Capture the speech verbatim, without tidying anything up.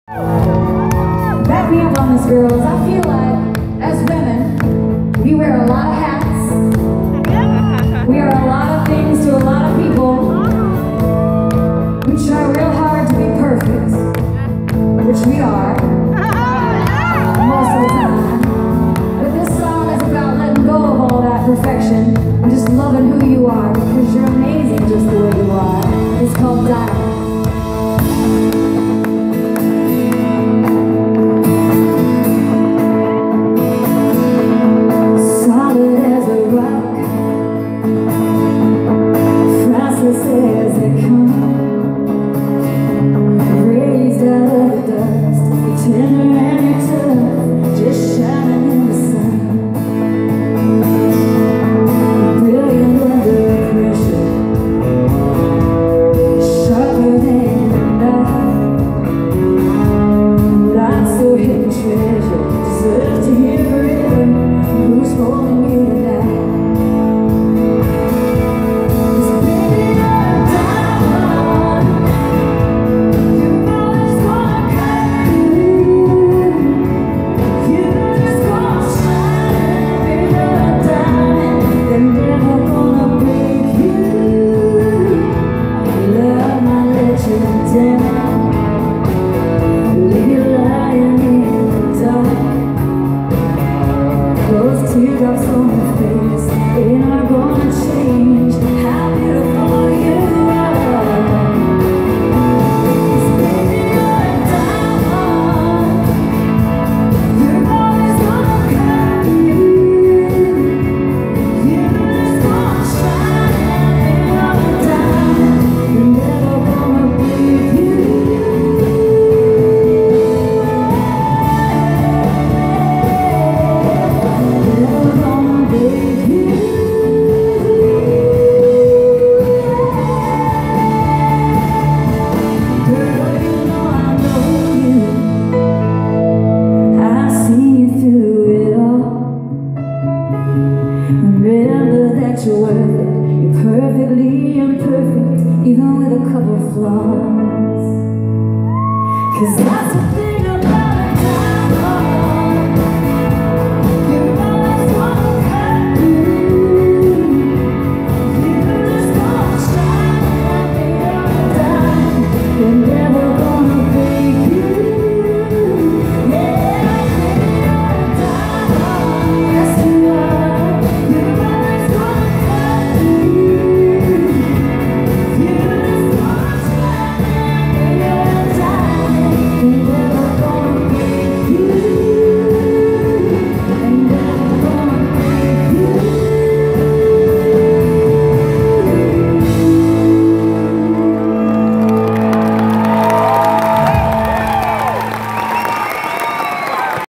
Back me up on this, girls. I feel like, as women, we wear a lot of hats. We are a lot of things to a lot of people. We try real hard to be perfect, which we are, most of the time. But this song is about letting go of all that perfection and just loving who you are, because you're amazing just the way you are. It's called Diamond. Teardrops on my face, ain't I gonna change how beautiful you are? 'Cause baby, you're a diamond. You're always gonna cut you. You're just gonna shine. You're a diamond. You're never gonna break you. Remember that you're worth it. You're perfectly imperfect, even with a couple flaws. 'Cause that's the thing.